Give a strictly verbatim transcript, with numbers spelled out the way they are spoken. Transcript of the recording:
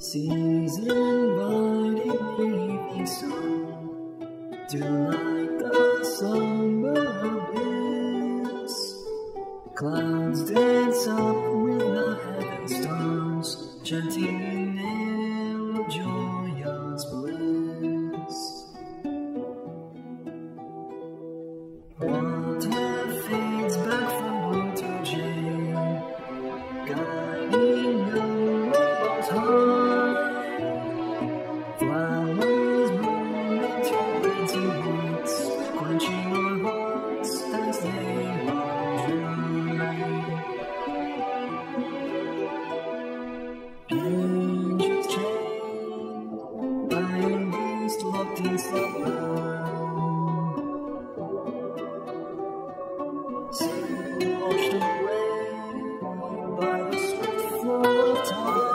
Season inviting the evening sun to light the summer bliss. Clouds dance up with the heaven stars, chanting an air of joyous bliss. Water fades back from blue to jade, guiding the rainbow's heart. Flowers bloom into plenty whites, quenching our hearts as they run dry. Angels chained by a beast locked in slumber, sin washed away by the swift flow of time.